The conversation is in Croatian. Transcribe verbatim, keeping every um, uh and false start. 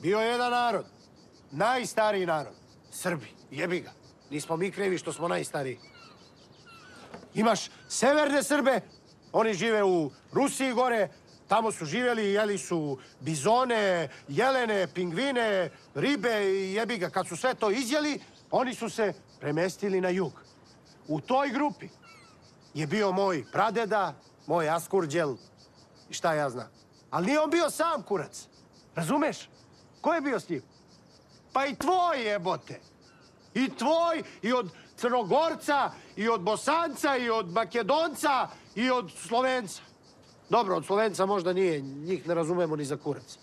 bio je jedan narod. Najstariji narod. Srbi. Jebi ga. Nismo mi krivi što smo najstariji. Imaš severne Srbe, oni žive u Rusiji gore, tamo su živjeli i jeli su bizone, jelene, pingvine, ribe i jebi ga. Kad su sve to izjeli, oni su se premestili na jug. U toj grupi je bio moj pradeda, moj Askurđel i šta ja znam. Ali nije on bio sam, kurac. Razumeš? Ko je bio s njim? Pa i tvoj, jebote. I tvoj, i od Crnogorca, i od Bosanca, i od Makedonca, i od Slovenca. Dobro, od Slovenca možda nije, njih ne razumemo ni za kurac.